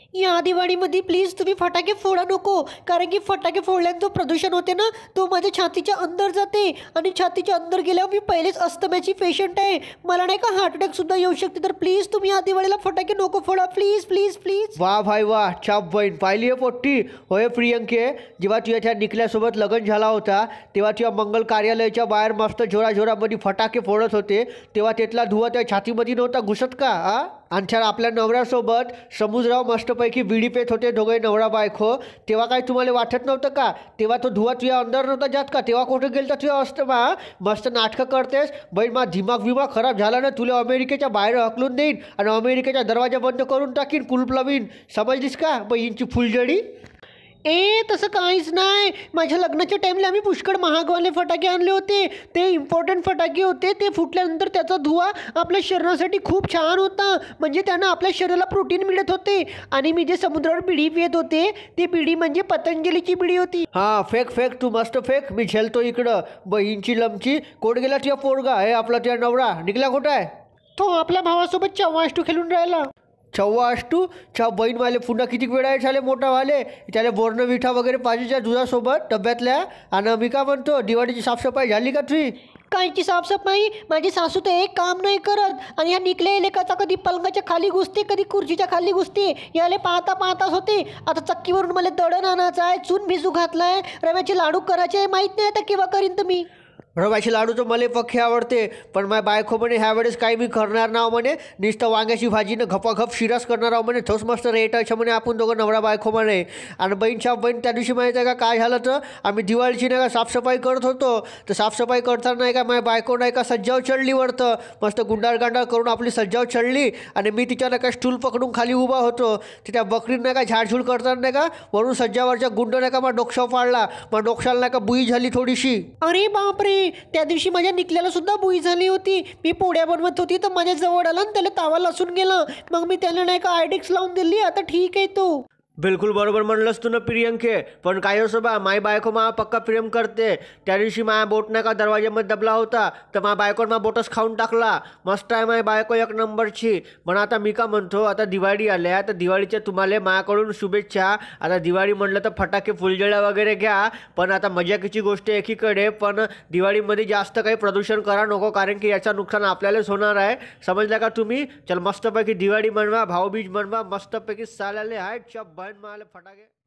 या दिवाळीमध्ये प्लीज तुम्ही फटाके फोडा नको, कारण की फटाके फोडल्याने जो प्रदूषण होते ना तो माझ्या छातीच्या अंदर जाते आणि छातीच्या अंदर गेल्यावर मी पहिलेच अस्थमाची पेशंट आहे, मला नाही का हार्ट अटॅक सुद्धा येऊ शकते. तर प्लीज तुम्ही या दिवाळीला फटाके नको फोडा, प्लीज प्लीज प्लीज. वा भाई वा, छाप बहीण पाहिली आहे पोट्टी. होय प्रियंके, जेव्हा तुझ्या त्या निकल्यासोबत लग्न झाला होता तेव्हा तुझ्या मंगल कार्यालयाच्या बाहेर मस्त जोराजोरामध्ये फटाके फोडत होते, तेव्हा त्यातला धुवा त्या छातीमध्ये नव्हता घुसत का? आणि त्या आपल्या नवऱ्यासोबत समुद्रावर मस्तपैकी बिडी पेत होते दोघे नवरा बायको, तेव्हा काय तुम्हाला वाटत नव्हतं का? तेव्हा तो धुवा तुझ्या अंदर नव्हता जात का? तेव्हा कुठं गेलं तर तुझ्या अस्थमा? मस्त नाटकं करतेस बहीण. मा दिमाग विमाग खराब झाला ना, तुला अमेरिकेच्या बाहेर हकलून देईन आणि अमेरिकेचा दरवाजा बंद करून टाकीन, कुलूप लावीन, समजलीस का बहीणची फुलजडी? तसं काहीच नाही. माझ्या लग्नाच्या टाईमला आम्ही पुष्कळ महागवाले फटाके आणले होते, ते इम्पॉर्टंट फटाके होते. ते फुटल्यानंतर त्याचा धुवा आपल्या शरीरासाठी खूप छान होता, म्हणजे त्यानं आपल्या शरीराला प्रोटीन मिळत होते. आणि मी जे समुद्रावर बिडी पित होते ती बिडी म्हणजे पतंजलीची बिडी होती. हां, फेक फेक, तू मस्त फेक. मी झेलतो इकडं बहीणची लमची. कोण गेला तुझ्या पोरगा? हे आपला तुझ्या नवरा निघला कुठं आहे? तो आपल्या भावासोबत चव्वाष्टू खेळून राहिला. चव्वाष्टू छा बहीणवाले पुन्हा किती वेळा झाले मोठा वाले, त्याला बोर्नविठा वगैरे पाहिजेच्या दुधासोबत डब्यातल्या. आणि मी का म्हणतो, दिवाळीची साफसफाई झाली का तुझी? कायची साफसफाई? माझी सासू तर एक काम नाही करत. आणि ह्या निकले लेकाचा कधी पलंगाच्या खाली घुसते, कधी खुर्चीच्या खाली घुसते. याले पाहता पाहताच होते. आता चक्कीवरून मला दळण आणायचं आहे, चून भिजू घातलाय, रव्याचे लाडू करायचे, माहीत नाही आता केव्हा करीन तुम्ही. रव्याचे लाडू तर मला पक्के आवडते, पण माझ्या बायको म्हणे ह्यावेळेस काही मी करणार ना म्हणे, नुसतं वांग्याची भाजीनं घपाघप शिरास करणार आहो म्हणे, थोस मस्त रेट आहे म्हणे आपण दोघं नवरा बायको म्हणे. आणि बहीण त्या दिवशी माहीत आहे का काय झालं? तर आम्ही दिवाळीची नाही का साफसफाई करत होतो, तर साफसफाई करताना नाही का माझ्या बायको नाही का सज्जाव चढली वरतं, मस्त गुंडाळ गांडाळ करून आपली सज्जाव चढली. आणि मी तिच्या नाही का स्टूल पकडून खाली उभा होतो. तिच्या बकरीनं नाही का झाडझूड करताना नाही का वरून सज्जावरच्या गुंड नाही का मग डोक्षावर पाडला, मग डोक्षाला नाही का बुई झाली थोडीशी. अरे बापरे, त्या दिवशी माझ्या निकल्याला सुद्धा बुई झाली होती. मी पोळ्या बनवत होती तर माझ्या जवळ आला आणि त्याला तावा लसून गेला. मग मी त्याला नाही का आयडिक्स लावून दिली. आता ठीक आहे तो. बिलकुल बरोबर म्हणलंस तू ना प्रियंके, पण काय असो बा, माई बायको मा पक्का प्रेम करते. त्या दिवशी माझ्या बोट नाही का दरवाज्यामध्ये दबला होता, तर माझ्या बायकोनं मा बोटच खाऊन टाकला. मस्त आहे माझी बायको, एक नंबरची. पण आता मी का म्हणतो, आता दिवाळी आल्या तर दिवाळीच्या तुम्हाला माझ्याकडून शुभेच्छा. आता दिवाळी म्हणलं तर फटाके फुलझड्या वगैरे घ्या, पण आता मजाकीची गोष्ट एकीकडे, पण दिवाळीमध्ये जास्त काही प्रदूषण करा नको, कारण की याचं नुकसान आपल्यालाच होणार आहे. समजलं का तुम्ही? चल मस्तपैकी दिवाळी मनवा, भाऊबीज मनवा, मस्तपैकी साल्याले हाय मला फटाके.